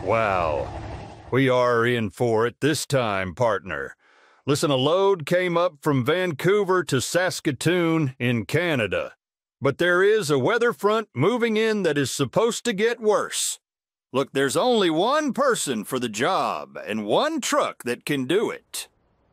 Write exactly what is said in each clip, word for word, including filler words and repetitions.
Wow. We are in for it this time, partner. Listen, a load came up from Vancouver to Saskatoon in Canada. But there is a weather front moving in that is supposed to get worse. Look, there's only one person for the job and one truck that can do it.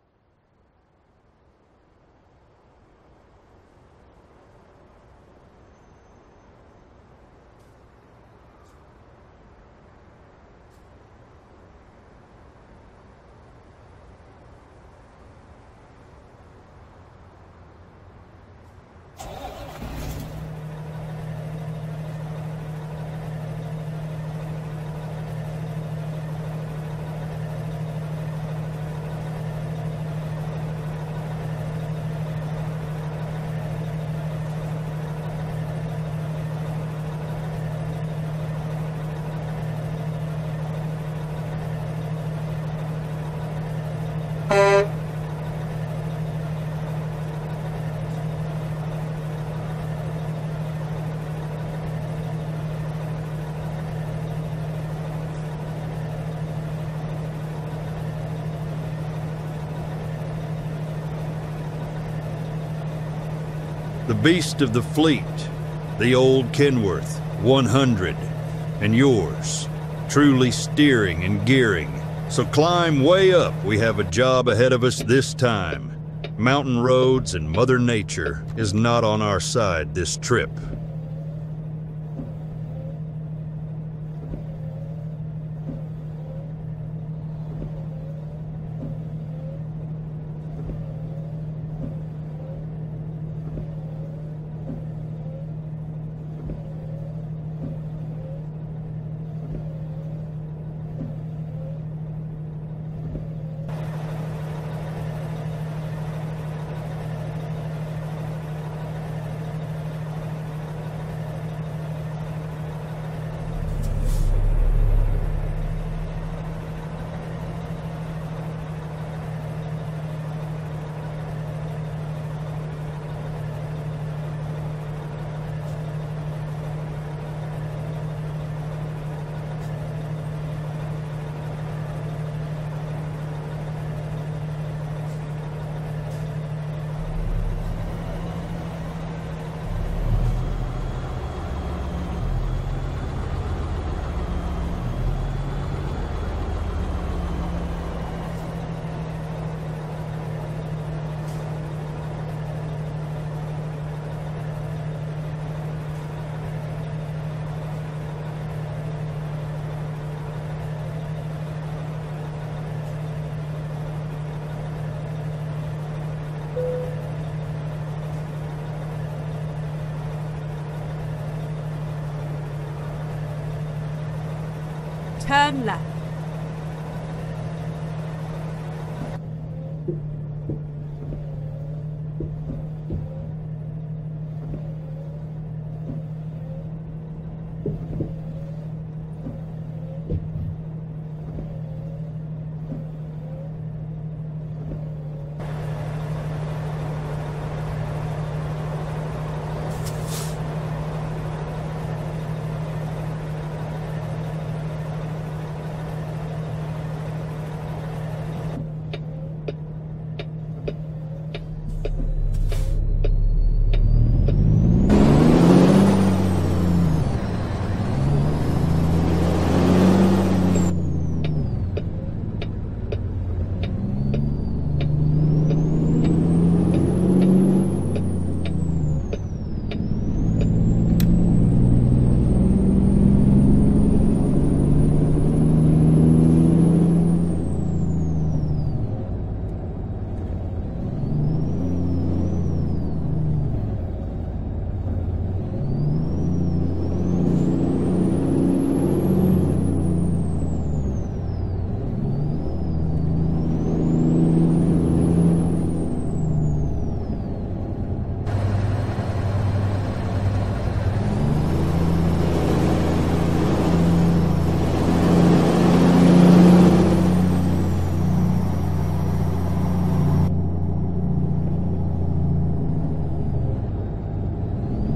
The beast of the fleet, the old Kenworth one hundred, and yours, truly steering and gearing. So climb way up, we have a job ahead of us this time. Mountain roads and Mother Nature is not on our side this trip. Turn left.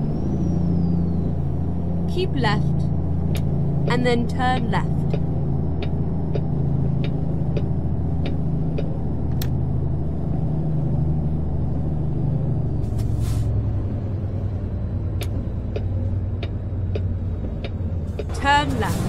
Keep left, and then turn left. turn left.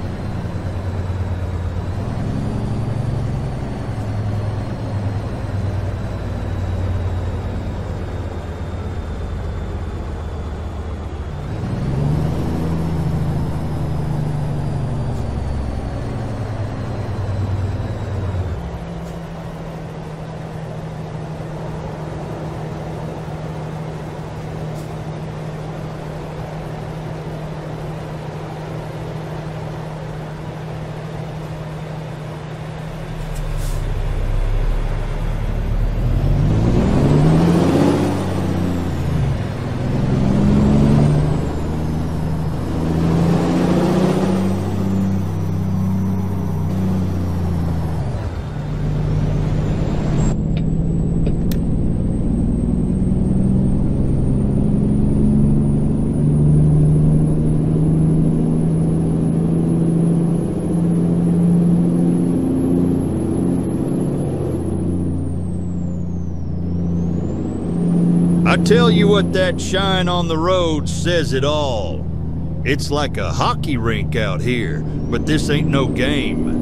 I tell you what, that shine on the road says it all. It's like a hockey rink out here, but this ain't no game.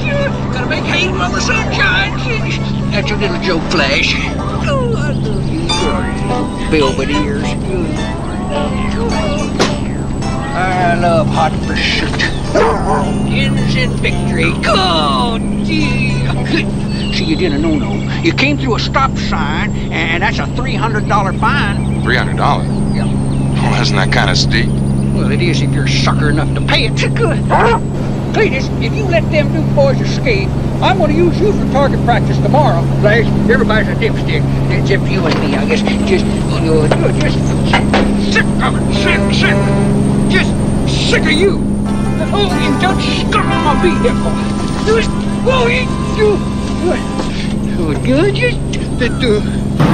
Gotta make hay while the sun shines. That's your little joke, Flash. Oh, I love you, velvet ears. I love hot pursuit. Innocent victory. Oh, gee. See, you did a no-no. You came through a stop sign, and that's a three hundred dollar fine. three hundred dollars? Yeah. Well, isn't that kind of steep? Well, it is if you're sucker enough to pay it. Good. Cletus, if you let them two boys escape, I'm going to use you for target practice tomorrow. Flash, everybody's a dipstick, except you and me, I guess. Just, you're, you're just sick of it. Sick, sick. Just sick of you. Oh, you done scum my vehicle. Just, oh, you, you, good, good, just, the, the,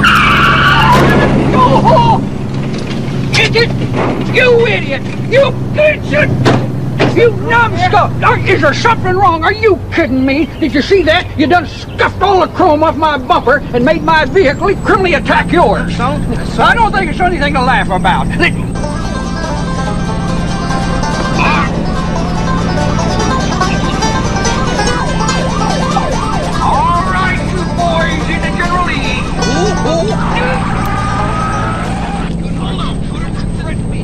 oh, idiot, you idiot, you idiot. You numbskull! Is there something wrong? Are you kidding me? Did you see that? You done scuffed all the chrome off my bumper and made my vehicle criminally attack yours. So, I don't think it's anything to laugh about. All right, you boys in the General Lee. Ooh, ooh. Hold on, put it in front of me.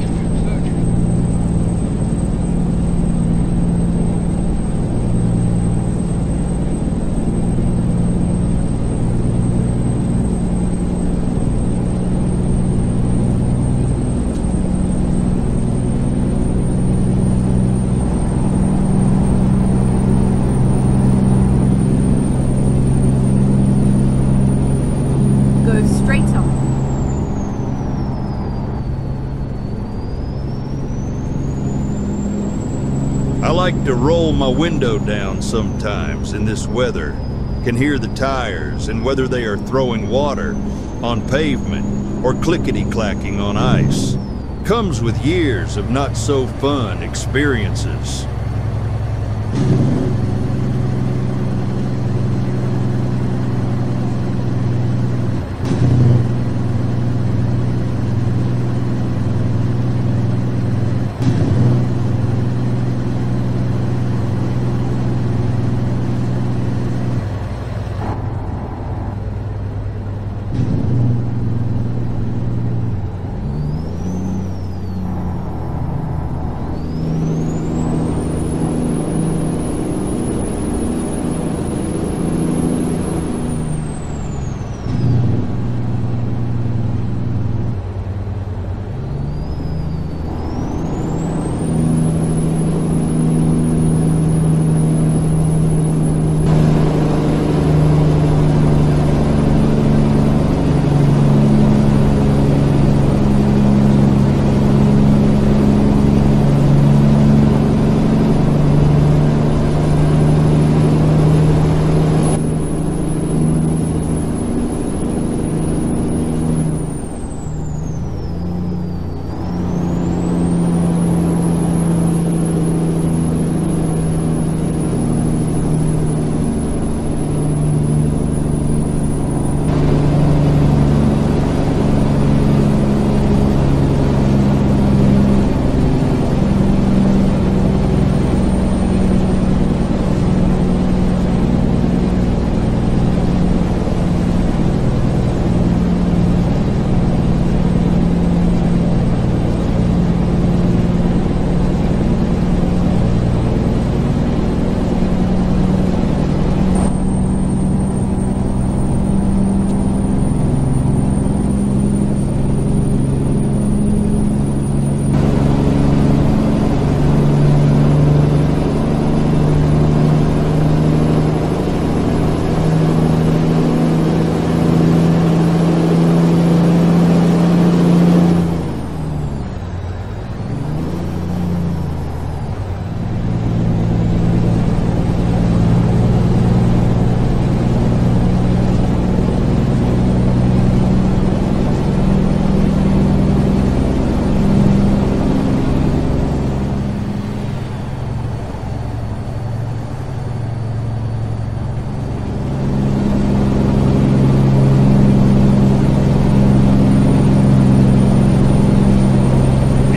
I like to roll my window down sometimes in this weather. Can hear the tires and whether they are throwing water on pavement or clickety-clacking on ice. Comes with years of not so fun experiences.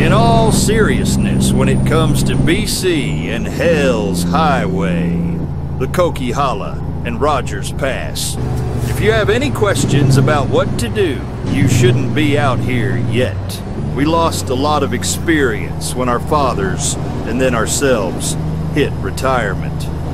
Seriousness when it comes to B C and Hell's Highway. the Coquihalla, and Rogers Pass. If you have any questions about what to do, you shouldn't be out here yet. We lost a lot of experience when our fathers, and then ourselves, hit retirement.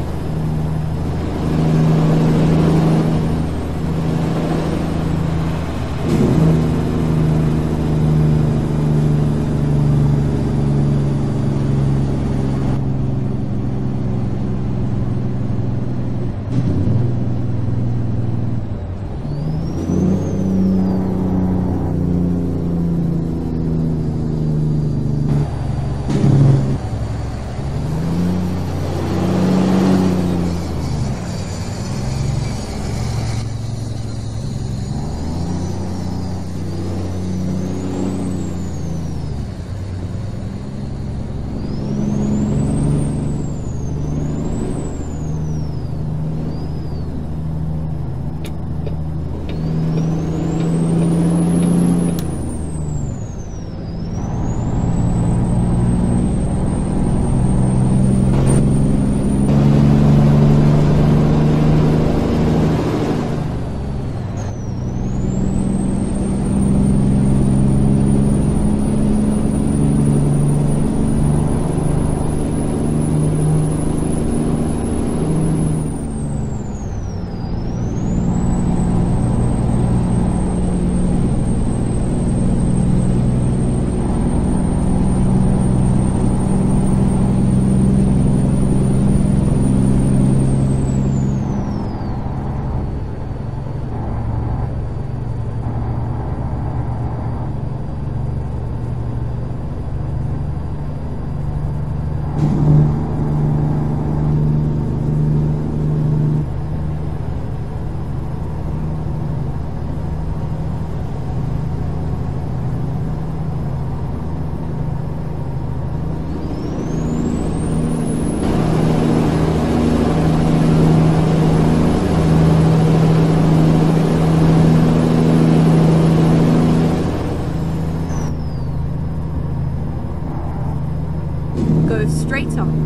Go straight on.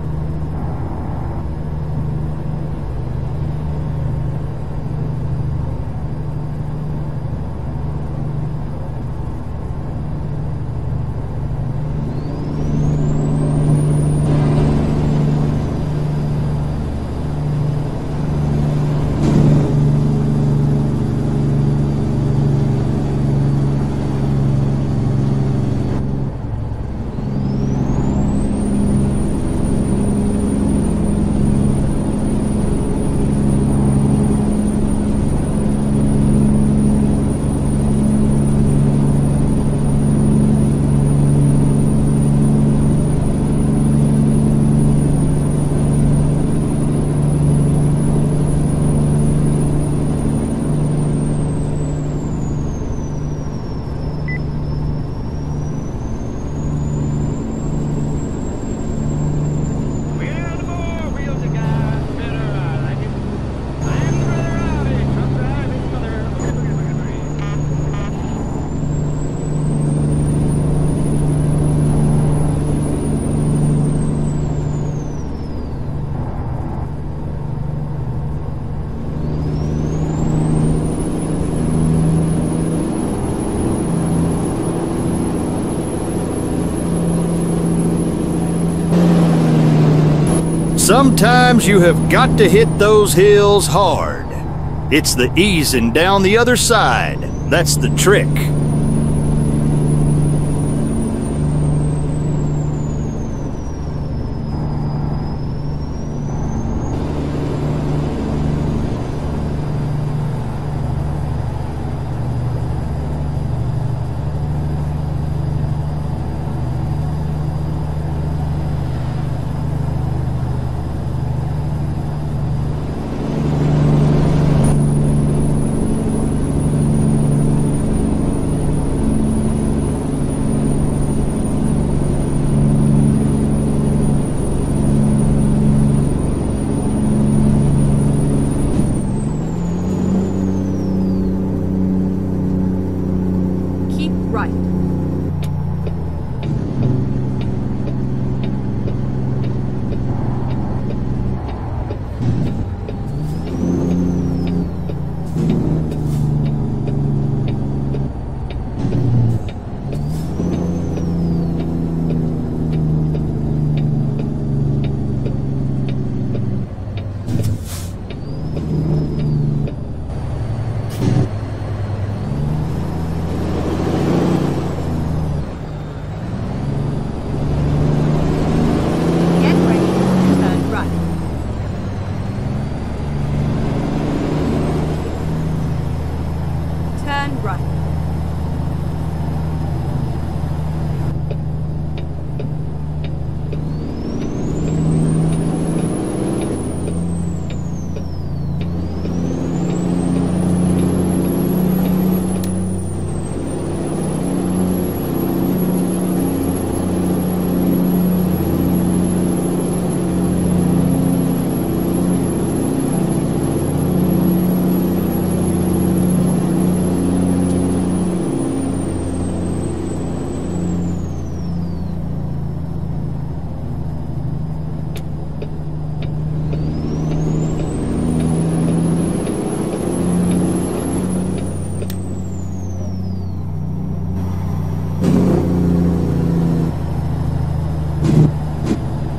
Sometimes you have got to hit those hills hard. It's the easing down the other side that's the trick.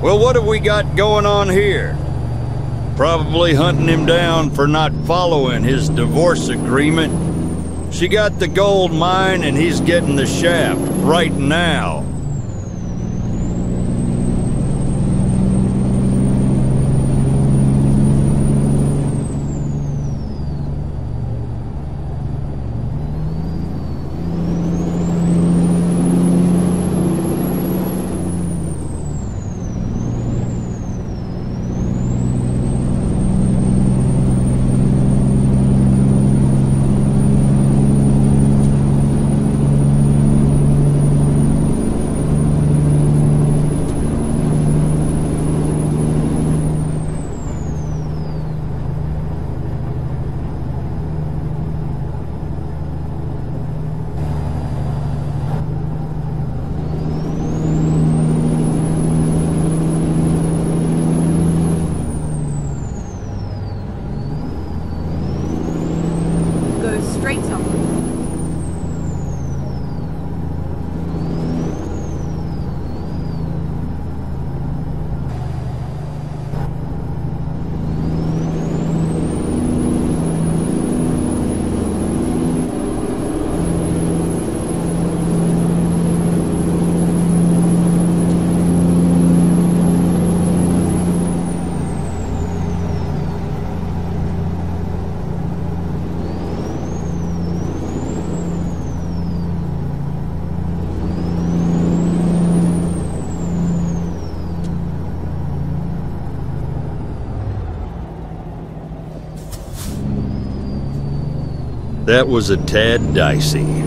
Well, what have we got going on here? Probably hunting him down for not following his divorce agreement. She got the gold mine and he's getting the shaft right now. That was a tad dicey.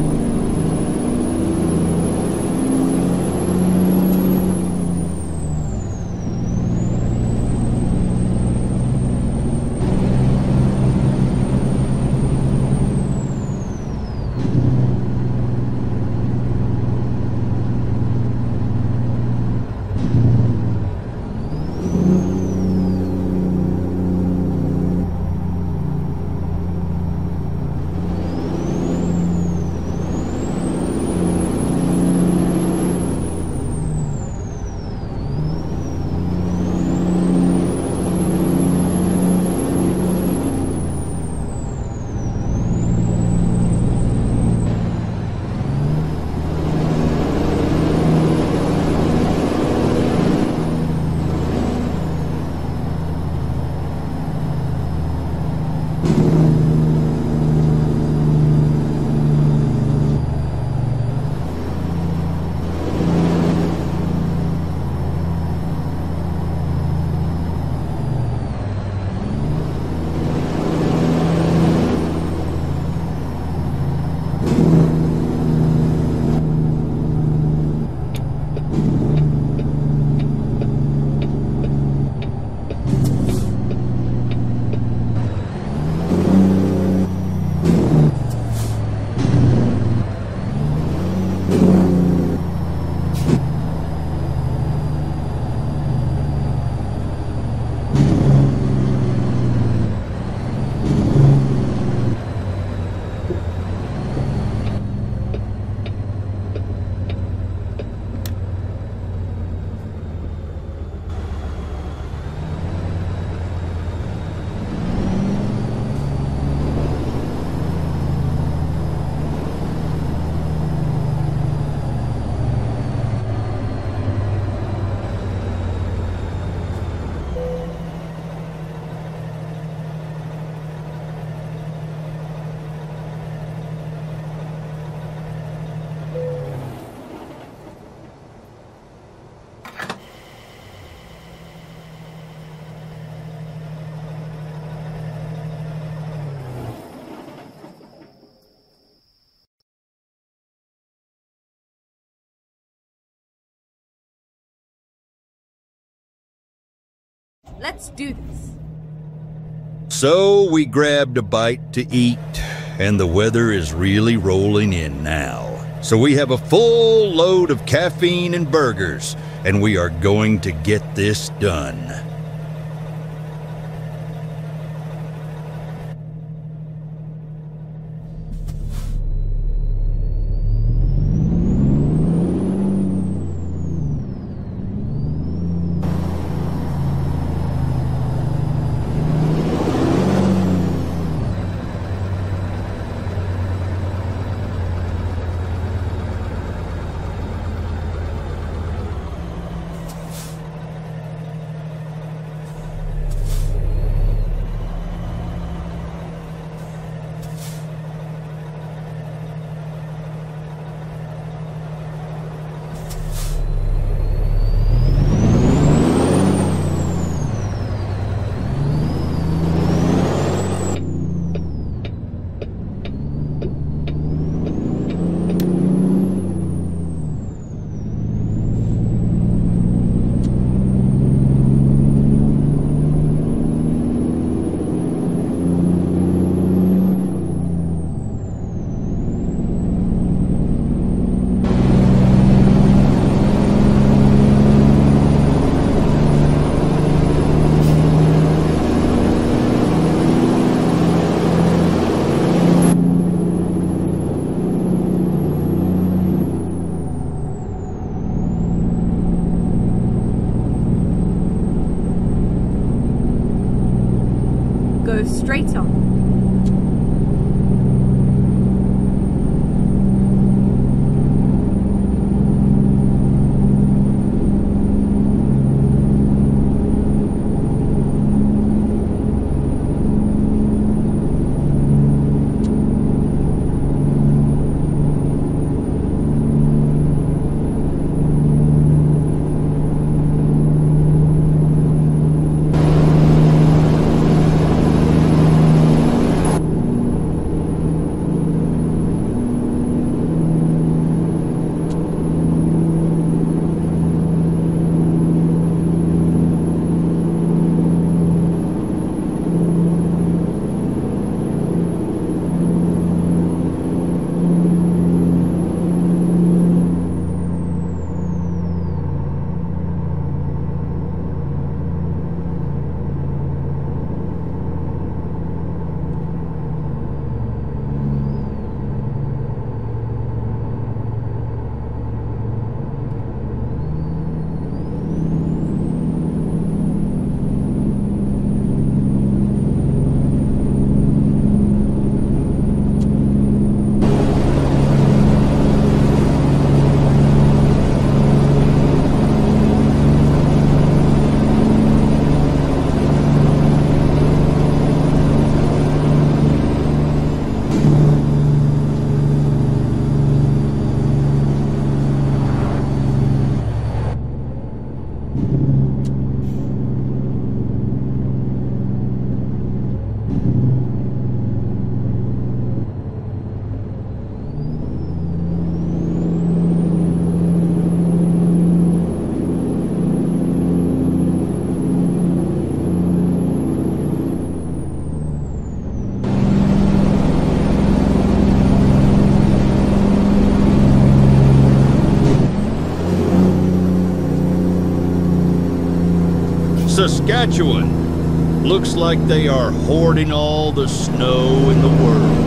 Let's do this. So we grabbed a bite to eat, and the weather is really rolling in now. So we have a full load of caffeine and burgers, and we are going to get this done. Go straight on. Saskatchewan. Looks like they are hoarding all the snow in the world.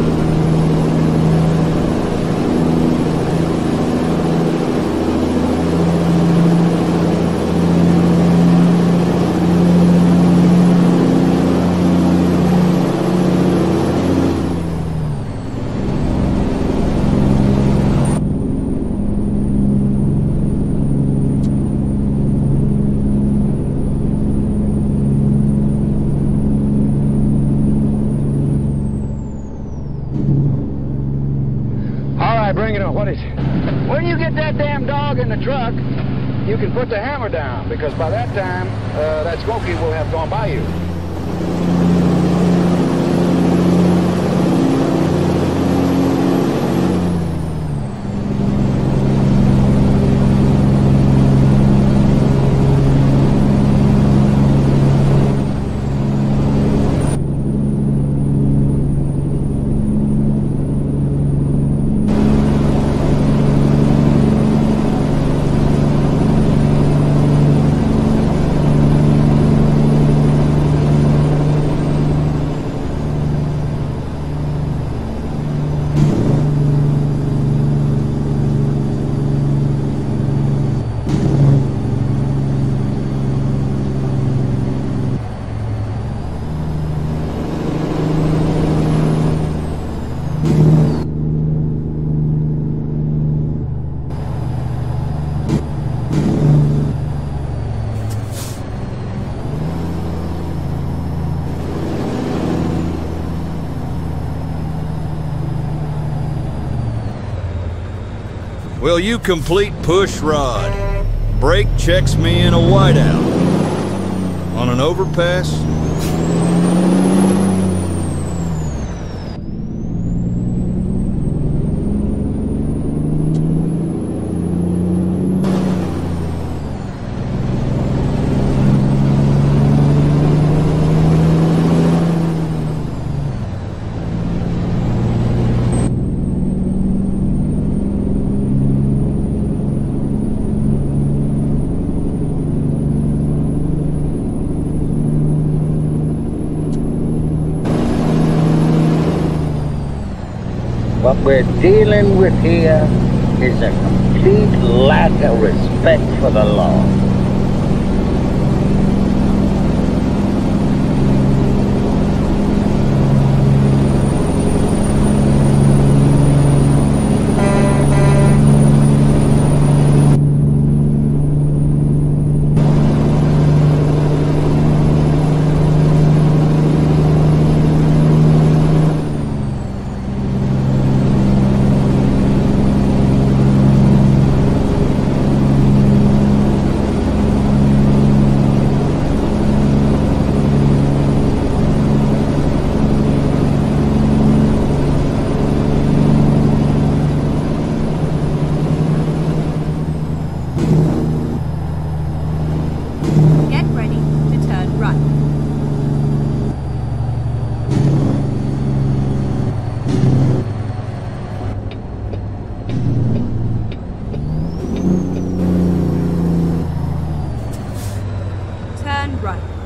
Bring it on. What is it? When you get that damn dog in the truck, you can put the hammer down, because by that time, uh, that Smoky will have gone by you. Will you complete push rod? Brake checks me in a whiteout. On an overpass? What we're dealing with here is a complete lack of respect for the law.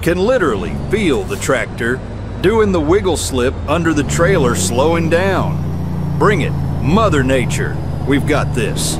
can literally feel the tractor doing the wiggle slip under the trailer slowing down. Bring it, Mother Nature. We've got this.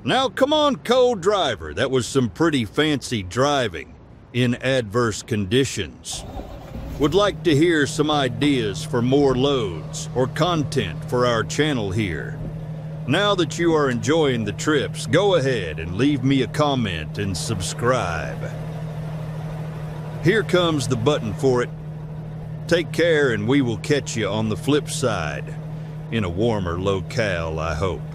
Now come on, co-driver, that was some pretty fancy driving in adverse conditions. Would like to hear some ideas for more loads or content for our channel here. Now that you are enjoying the trips, go ahead and leave me a comment and subscribe. Here comes the button for it. Take care and we will catch you on the flip side, in a warmer locale, I hope.